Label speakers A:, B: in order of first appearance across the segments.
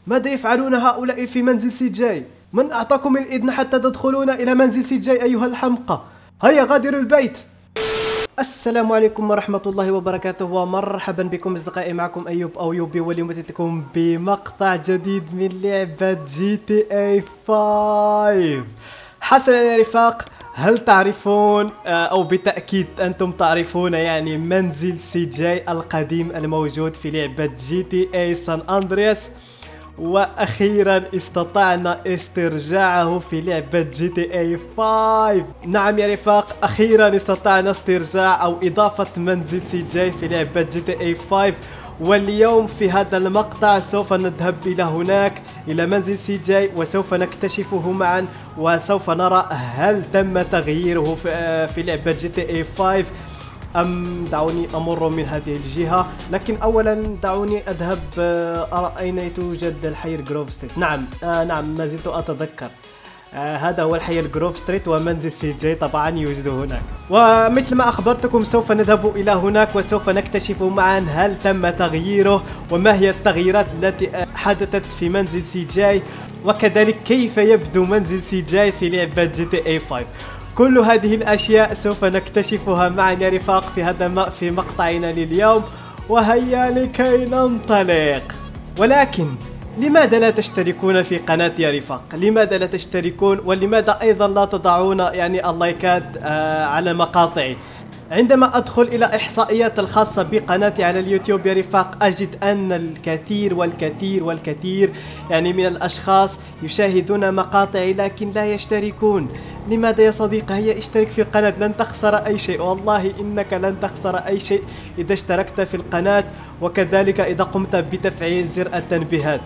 A: ماذا يفعلون هؤلاء في منزل سي جاي؟ من أعطاكم الإذن حتى تدخلون إلى منزل سي جاي أيها الحمقى؟ هيا غادروا البيت. السلام عليكم ورحمة الله وبركاته، ومرحبا بكم أصدقائي. معكم أيوب أو يوبي، واليوم أتيت لكم بمقطع جديد من لعبة جي تي اي 5. حسنا يا رفاق، هل تعرفون أو بالتأكيد أنتم تعرفون يعني منزل سي جاي القديم الموجود في لعبة جي تي اي سان أندرياس؟ واخيرا استطعنا استرجاعه في لعبة جي تي اي 5. نعم يا رفاق، اخيرا استطعنا استرجاع او اضافة منزل سي جاي في لعبة جي تي اي 5. واليوم في هذا المقطع سوف نذهب الى هناك الى منزل سي جاي وسوف نكتشفه معا، وسوف نرى هل تم تغييره في لعبة جي تي اي 5 أم دعوني أمر من هذه الجهة. لكن أولا دعوني أذهب أرى أين توجد الحي الجروف ستريت. نعم نعم، ما زلت أتذكر هذا هو الحي الجروف ستريت، ومنزل سي جاي طبعا يوجد هناك. ومثل ما أخبرتكم سوف نذهب إلى هناك وسوف نكتشف معا هل تم تغييره، وما هي التغييرات التي حدثت في منزل سي جاي، وكذلك كيف يبدو منزل سي جاي في لعبة جي تي اي 5. كل هذه الأشياء سوف نكتشفها معا يا رفاق في مقطعنا لليوم. وهيا لكي ننطلق. ولكن لماذا لا تشتركون في قناتي يا رفاق؟ لماذا لا تشتركون؟ ولماذا أيضا لا تضعون يعني اللايكات على مقاطعي؟ عندما أدخل إلى إحصائيات الخاصة بقناتي على اليوتيوب يا رفاق، أجد أن الكثير والكثير والكثير يعني من الأشخاص يشاهدون مقاطعي لكن لا يشتركون. لماذا يا صديقي؟ هيا اشترك في القناة، لن تخسر أي شيء، والله إنك لن تخسر أي شيء إذا اشتركت في القناة، وكذلك إذا قمت بتفعيل زر التنبيهات.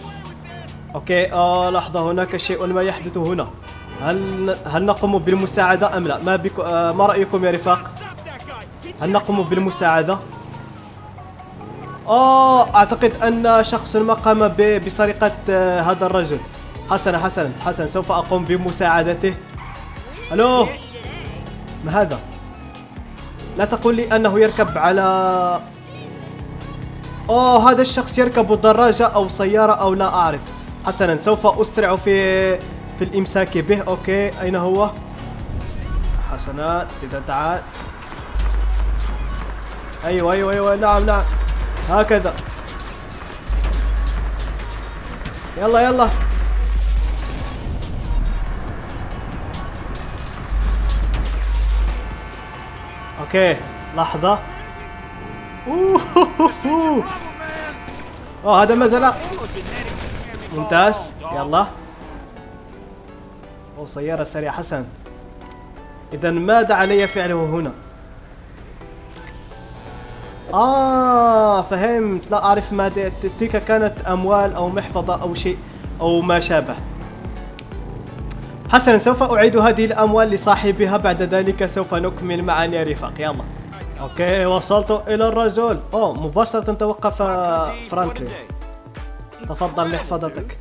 A: أوكي لحظة، هناك شيء ما يحدث هنا. هل نقوم بالمساعدة أم لا؟ ما رأيكم يا رفاق؟ هل نقوم بالمساعدة؟ أعتقد أن شخص ما قام بسرقة هذا الرجل. حسنا سوف أقوم بمساعدته. ألو، ما هذا؟ لا تقول لي أنه يركب على هذا الشخص يركب دراجة أو سيارة أو لا أعرف. حسنا، سوف أسرع في الإمساك به. أوكي، أين هو؟ حسنا، تعال. أيوة نعم هكذا. يلا اوكي، لحظة. هذا ما زال ممتاز. يلا. سيارة سريعة. حسن، إذا ماذا علي فعله هنا؟ فهمت. لا أعرف ماذا تلك كانت، أموال أو محفظة أو شيء أو ما شابه. حسنا، سوف أعيد هذه الأموال لصاحبها، بعد ذلك سوف نكمل معا يا رفاق. يلا. أوكي، وصلت إلى الرجل. مباشرة توقف فرانكلين. تفضل محفظتك.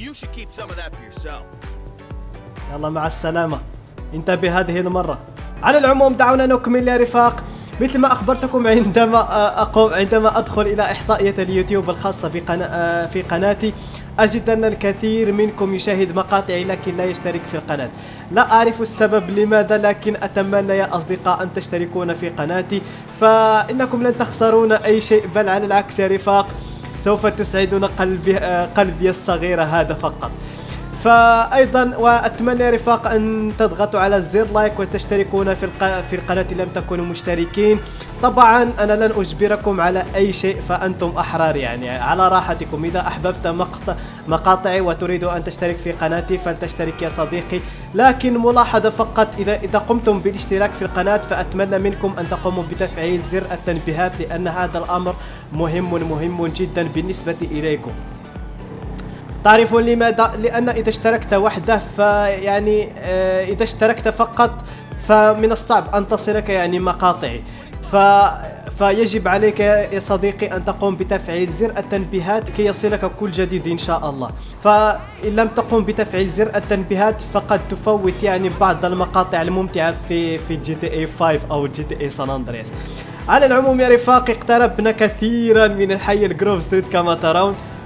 A: يلا مع السلامة، انتبه هذه المرة. على العموم دعونا نكمل يا رفاق. مثل ما أخبرتكم عندما أدخل إلى إحصائية اليوتيوب الخاصة في قناتي، أجد أن الكثير منكم يشاهد مقاطعي لكن لا يشترك في القناة. لا أعرف السبب لماذا، لكن أتمنى يا أصدقاء أن تشتركون في قناتي، فإنكم لن تخسرون أي شيء، بل على العكس يا رفاق سوف تسعدون قلبي الصغير هذا فقط. فأيضا وأتمنى يا رفاق أن تضغطوا على زر لايك وتشتركون في القناة إن لم تكونوا مشتركين. طبعا أنا لن أجبركم على أي شيء، فأنتم أحرار يعني على راحتكم. إذا أحببت مقاطعي وتريد أن تشترك في قناتي فلتشترك يا صديقي، لكن ملاحظة فقط، إذا قمتم بالاشتراك في القناة فأتمنى منكم أن تقوموا بتفعيل زر التنبيهات، لأن هذا الأمر مهم جدا بالنسبة إليكم. تعرفون لماذا؟ لأن إذا اشتركت وحده فيعني إذا اشتركت فقط فمن الصعب أن تصلك يعني مقاطعي، فيجب عليك يا صديقي أن تقوم بتفعيل زر التنبيهات كي يصلك كل جديد إن شاء الله. فإن لم تقوم بتفعيل زر التنبيهات فقد تفوت يعني بعض المقاطع الممتعة في جي تي اي 5 أو جي تي اي سان أندرياس. على العموم يا رفاق، اقتربنا كثيرا من الحي الجروف ستريت كما ترون.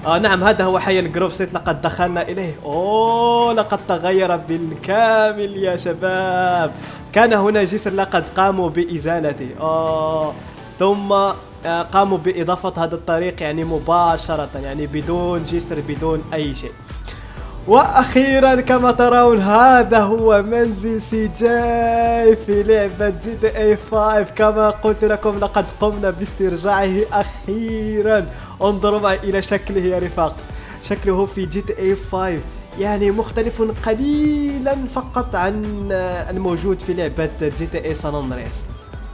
A: نعم، هذا هو حي الجروف سيت، لقد دخلنا إليه. أوه، لقد تغير بالكامل يا شباب. كان هنا جسر لقد قاموا بإزالته. ثم قاموا بإضافة هذا الطريق يعني مباشرة، يعني بدون جسر بدون أي شيء. واخيرا كما ترون هذا هو منزل سي جي في لعبة جي تي اي 5. كما قلت لكم لقد قمنا باسترجاعه اخيرا. انظروا معي الى شكله يا رفاق، شكله في جي تي اي 5 يعني مختلف قليلا فقط عن الموجود في لعبة جي تي اي سان اندرياس.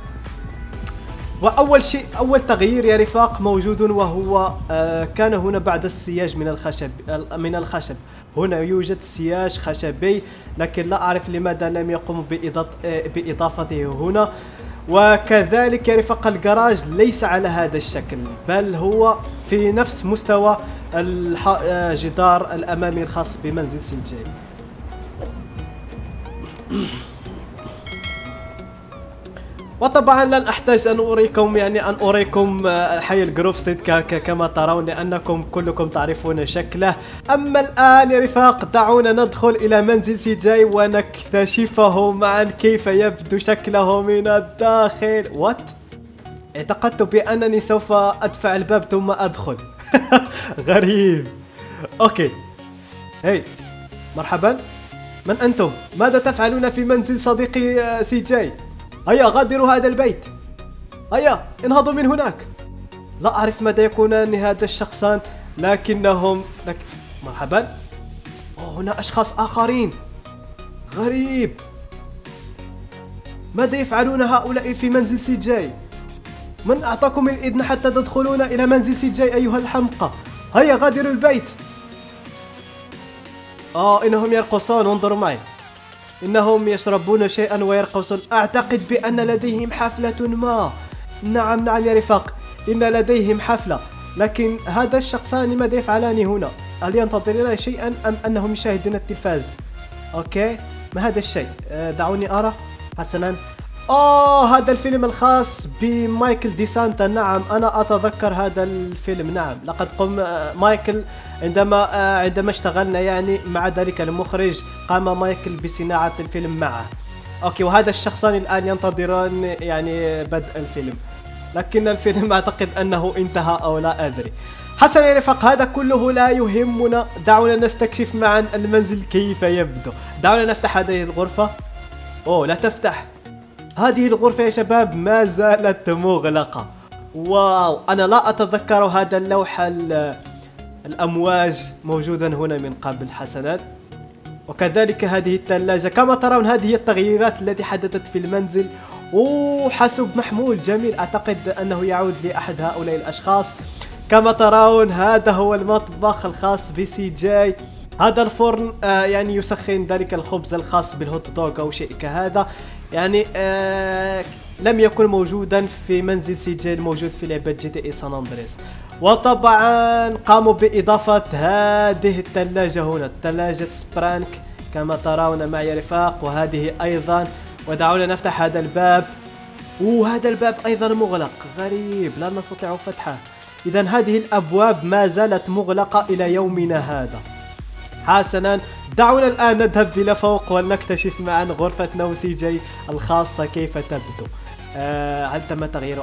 A: واول شيء، اول تغيير يا رفاق موجود، وهو كان هنا بعد السياج من الخشب هنا يوجد سياج خشبي، لكن لا اعرف لماذا لم يقوموا باضافته هنا. وكذلك يا رفاق الجراج ليس على هذا الشكل، بل هو في نفس مستوى الجدار الامامي الخاص بمنزل سي جي. وطبعا لن احتاج ان اريكم حي الجروف ستيت كما ترون، لانكم كلكم تعرفون شكله. اما الان يا رفاق دعونا ندخل الى منزل سي جي ونكتشفه معا كيف يبدو شكله من الداخل. وات؟ اعتقدت بانني سوف ادفع الباب ثم ادخل. غريب. اوكي، هي مرحبا، من انتم؟ ماذا تفعلون في منزل صديقي سي جي؟ هيا غادروا هذا البيت، هيا انهضوا من هناك. لا أعرف ماذا يكونان هذا الشخصان، لكنهم مرحبا. هنا أشخاص آخرين. غريب، ماذا يفعلون هؤلاء في منزل سي جي؟ من أعطاكم الإذن حتى تدخلون إلى منزل سي جي أيها الحمقى؟ هيا غادروا البيت. إنهم يرقصون، انظروا معي، إنهم يشربون شيئا ويرقصون. أعتقد بأن لديهم حفلة ما. نعم يا رفاق، إن لديهم حفلة، لكن هذا الشخصان ماذا يفعلان هنا؟ هل ينتظران شيئا أم أنهم يشاهدون التلفاز؟ أوكي، ما هذا الشيء؟ دعوني أرى. حسنا، هذا الفيلم الخاص بمايكل دي سانتا. نعم أنا أتذكر هذا الفيلم. نعم، لقد قام مايكل عندما اشتغلنا يعني مع ذلك المخرج، قام مايكل بصناعة الفيلم معه. أوكي، وهذا الشخصان الآن ينتظران يعني بدء الفيلم، لكن الفيلم أعتقد أنه انتهى أو لا أدري. حسنا يا رفاق، هذا كله لا يهمنا، دعونا نستكشف معا المنزل كيف يبدو. دعونا نفتح هذه الغرفة. لا تفتح. هذه الغرفة يا شباب ما زالت مغلقة. واو، أنا لا أتذكر هذا اللوح الأمواج موجودا هنا من قبل. حسنا، وكذلك هذه الثلاجة. كما ترون هذه التغييرات التي حدثت في المنزل. حاسوب محمول جميل، أعتقد أنه يعود لأحد هؤلاء الأشخاص. كما ترون هذا هو المطبخ الخاص بسي جي. هذا الفرن يعني يسخن ذلك الخبز الخاص بالهوت دوغ أو شيء كهذا، يعني لم يكن موجودا في منزل سي جي الموجود في لعبة جي تي اي سان اندرياس. وطبعا قاموا بإضافة هذه الثلاجة هنا، ثلاجة سبرانك كما ترون معي يا رفاق، وهذه أيضا. ودعونا نفتح هذا الباب. هذا الباب أيضا مغلق. غريب، لا نستطيع فتحه. إذا هذه الأبواب ما زالت مغلقة إلى يومنا هذا. حسنا، دعونا الآن نذهب إلى فوق ونكتشف معا غرفة نوم سي جي الخاصة كيف تبدو. هل تم تغييره؟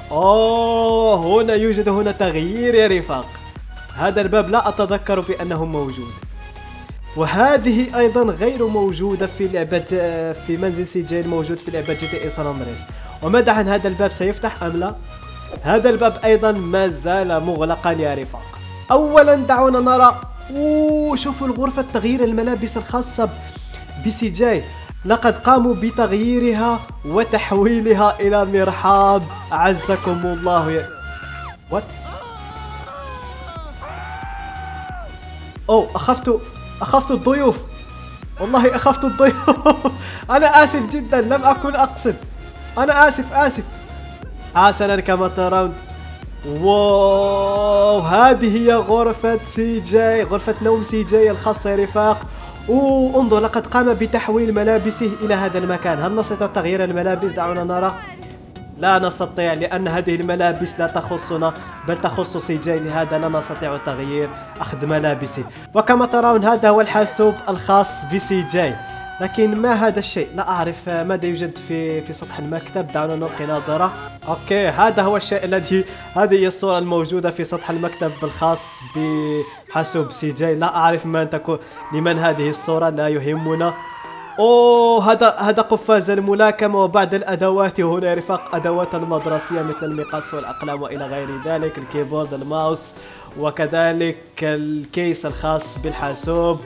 A: هنا يوجد هنا تغيير يا رفاق. هذا الباب لا أتذكر بأنه موجود، وهذه أيضا غير موجودة في لعبة في منزل سي جي الموجود في لعبة جي تي اي سان اندرياس. وماذا عن هذا الباب، سيفتح أم لا؟ هذا الباب أيضا ما زال مغلقا يا رفاق. أولا دعونا نرى. شوفوا الغرفة تغيير الملابس الخاصة بسي جي، لقد قاموا بتغييرها وتحويلها إلى مرحاض. أعزكم الله يا وات. أخفت الضيوف، والله أخفت الضيوف. أنا آسف جدا، لم أكن أقصد، أنا آسف. حسنا، كما ترون هذه هي غرفة سي جي، غرفة نوم سي جي الخاصة يا رفاق. انظر، لقد قام بتحويل ملابسه إلى هذا المكان. هل نستطيع تغيير الملابس؟ دعونا نرى. لا نستطيع لأن هذه الملابس لا تخصنا بل تخص سي جي، لهذا لا نستطيع تغيير أخذ ملابسه. وكما ترون هذا هو الحاسوب الخاص بسي جي. لكن ما هذا الشيء؟ لا أعرف ماذا يوجد في سطح المكتب. دعونا نلقي نظرة. أوكي، هذا هو الشيء الذي، هذه هي الصورة الموجودة في سطح المكتب الخاص بحاسوب سي جي. لا أعرف من تكون، لمن هذه الصورة، لا يهمنا. اوه، هذا قفاز الملاكمة وبعض الادوات هنا يا رفاق، ادوات المدرسية مثل المقص والاقلام والى غير ذلك، الكيبورد، الماوس، وكذلك الكيس الخاص بالحاسوب.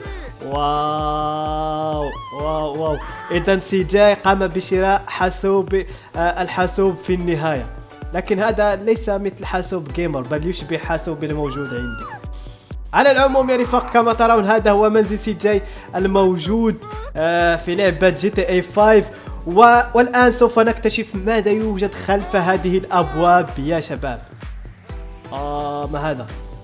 A: واو واو واو، اذا سي جي قام بشراء الحاسوب في النهاية. لكن هذا ليس مثل حاسوب جيمر بل يشبه حاسوب الموجود عندي. على العموم يا رفاق، كما ترون هذا هو منزل سي جي الموجود في لعبة جي تي اي 5. والآن سوف نكتشف ماذا يوجد خلف هذه الأبواب يا شباب. ما هذا؟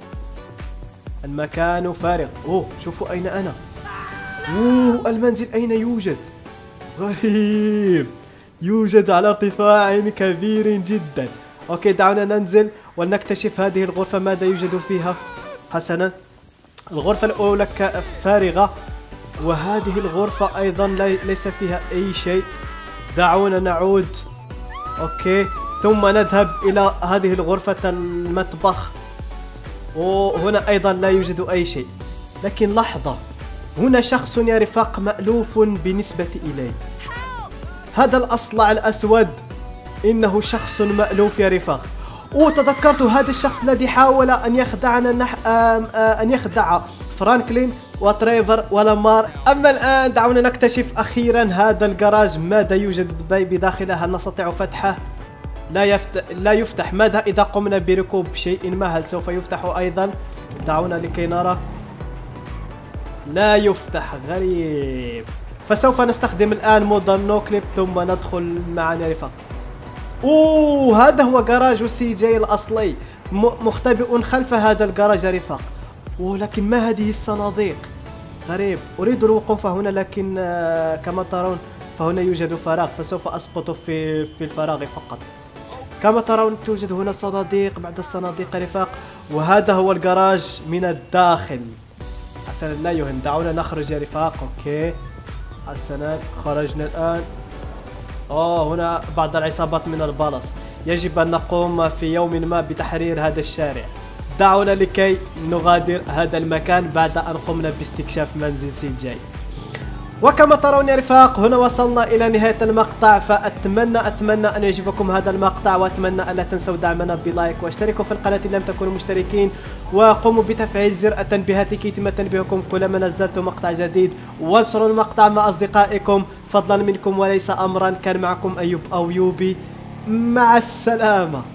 A: المكان فارغ. اوه، شوفوا أين أنا. اوه، المنزل أين يوجد؟ غريب، يوجد على ارتفاع كبير جدا. اوكي، دعونا ننزل ولنكتشف هذه الغرفة ماذا يوجد فيها. حسنا، الغرفة الأولى فارغة، وهذه الغرفة أيضا ليس فيها أي شيء. دعونا نعود. أوكي، ثم نذهب إلى هذه الغرفة المطبخ، وهنا أيضا لا يوجد أي شيء. لكن لحظة، هنا شخص يا رفاق مألوف بالنسبة إلي. هذا الأصلع الأسود إنه شخص مألوف يا رفاق. تذكرت هذا الشخص الذي حاول أن يخدعنا، أن يخدع فرانكلين وتريفر ولامار. أما الآن دعونا نكتشف أخيرا هذا الجراج ماذا يوجد بداخله. هل نستطيع فتحه؟ لا يفتح. ماذا إذا قمنا بركوب شيء ما؟ هل سوف يفتح أيضا؟ دعونا لكي نرى. لا يفتح، غريب. فسوف نستخدم الآن مود نو كليب ثم ندخل معنا رفاق. هذا هو جراج سي جي الأصلي، مختبئ خلف هذا الجراج يا رفاق. لكن ما هذه الصناديق؟ غريب. أريد الوقوف هنا، لكن كما ترون فهنا يوجد فراغ، فسوف أسقط في الفراغ فقط. كما ترون توجد هنا صناديق بعد الصناديق يا رفاق، وهذا هو الجراج من الداخل. حسنا، لا يهم. دعونا نخرج يا رفاق. أوكي، حسنا، خرجنا الآن. هنا بعض العصابات من البلص. يجب أن نقوم في يوم ما بتحرير هذا الشارع. دعونا لكي نغادر هذا المكان بعد أن قمنا باستكشاف منزل سي جي. وكما ترون يا رفاق، هنا وصلنا إلى نهاية المقطع. فأتمنى أن يعجبكم هذا المقطع، وأتمنى ألا تنسوا دعمنا بلايك واشتركوا في القناة إن لم تكونوا مشتركين، وقوموا بتفعيل زر التنبيهات لكي يتم تنبيهكم كلما نزلت مقطع جديد، وانشروا المقطع مع أصدقائكم فضلا منكم وليس أمرا. كان معكم أيوب أو يوبي، مع السلامة.